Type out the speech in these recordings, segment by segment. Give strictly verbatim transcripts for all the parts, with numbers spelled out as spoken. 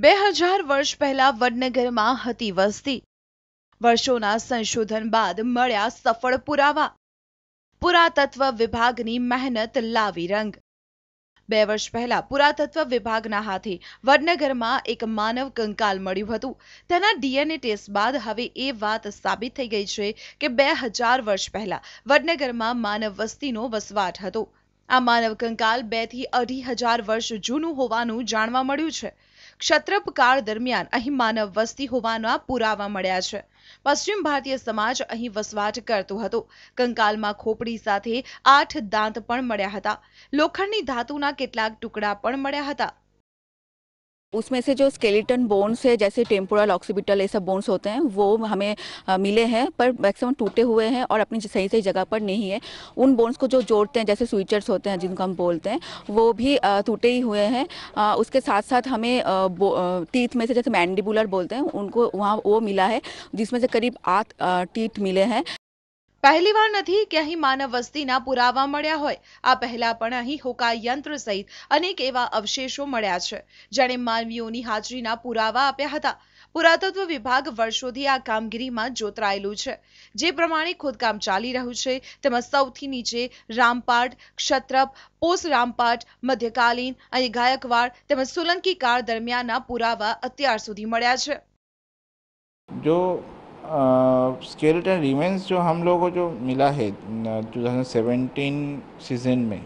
બે હજાર વર્ષ પહેલા વડનગરમાં હતી વસ્તી। વર્ષોના સંશોધન બાદ મળ્યા સફળ પુરાવા। પુરાતત્વ વિભાગની મહેનત લાવી રંગ। બે વર્ષ પહેલા પુરાતત્વ વિભાગના હાથે વડનગરમાં એક માનવ કંકાલ મળ્યું હતું। તેના ડીએનએ ટેસ્ટ બાદ હવે એ વાત સાબિત થઈ ગઈ છે કે બે હજાર વર્ષ પહેલા વડનગરમાં માનવ વસ્તીનો વસવાટ હતો। આ માનવ કંકાલ બે થી અઢી હજાર વર્ષ જૂનું હોવાનું જાણવા મળ્યું છે। ક્ષત્રપ કાળ દરમિયાન અહીં માનવ વસ્તી હોવાના પુરાવા મળ્યા છે। પશ્ચિમ ભારતીય સમાજ અહીં વસવાટ કરતો હતો। કંકાલમાં ખોપડી સાથે આઠ દાંત પણ મળ્યા હતા। લોખંડની ધાતુના કેટલાક ટુકડા પણ મળ્યા હતા। उसमें से जो स्केलेटन बोन्स है, जैसे टेम्पोरल, ऑक्सीपिटल, ये सब बोन्स होते हैं, वो हमें अ, मिले हैं, पर मैक्सिमम टूटे हुए हैं और अपनी सही सही जगह पर नहीं है। उन बोन्स को जो जोड़ते हैं, जैसे स्विचर्स होते हैं जिनको हम बोलते हैं, वो भी अ, टूटे ही हुए हैं। अ, उसके साथ साथ हमें टीथ में से, जैसे मैंडिबुलर बोलते हैं, उनको वहाँ वो मिला है, जिसमें से करीब आठ टीथ मिले हैं। પહેલી વાર નથી કે અહીં માનવ વસ્તીના પુરાવા મળ્યા હોય। આ પહેલા પણ અહીં હોકાયંત્ર સહિત અનેક એવા અવશેષો મળ્યા છે જેણે માનવીઓની હાજરીના પુરાવા આપ્યા હતા। પુરાતત્વ વિભાગ વર્ષોથી આ કામગીરીમાં જોતરાયેલું છે। જે પ્રમાણે ખોદકામ ચાલી રહ્યું છે તેમાં સૌથી નીચે રામપાટ, ક્ષત્રપ, પોસ્ટ રામપાટ, મધ્યકાલીન અને ગાયકવાડ તેમજ સોલંકી કાળ દરમિયાનના પુરાવા અત્યાર સુધી મળ્યા છે। जो स्केलेटन रिमेन्स जो हम लोगों को जो मिला है टू थाउजेंड सेवेंटीन सीजन में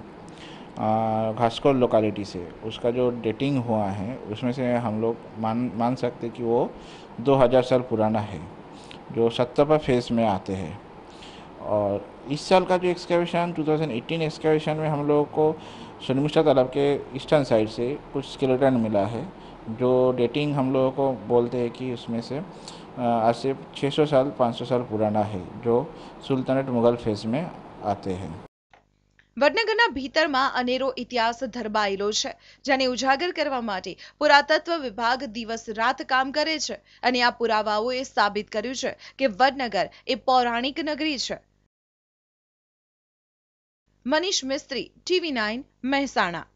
घासकोल लोकेलिटी से, उसका जो डेटिंग हुआ है उसमें से हम लोग मान मान सकते कि वो दो हज़ार साल पुराना है, जो सत्तपा फेज में आते हैं। और इस साल का जो excavation two thousand eighteen excavation में हम लोगों को शर्मिष्ठा तालाब के ईस्टर्न साइड से कुछ स्केलेटन मिला है, जो डेटिंग हम लोगों को बोलते हैं कि उसमें से आज से छः सौ साल पाँच सौ साल पुराना है, जो सुल्तानेट मुगल फेज में आते हैं। વડનગરના ભીતરમાં અનેરો ઇતિહાસ ધરબાયેલો છે જેને ઉજાગર કરવા માટે પુરાતત્વ વિભાગ દિવસ રાત કામ કરે છે અને આ પુરાવાઓએ સાબિત કર્યું છે કે વડનગર એ પૌરાણિક નગરી છે। Manish Mistry, TV nine, Mehsana.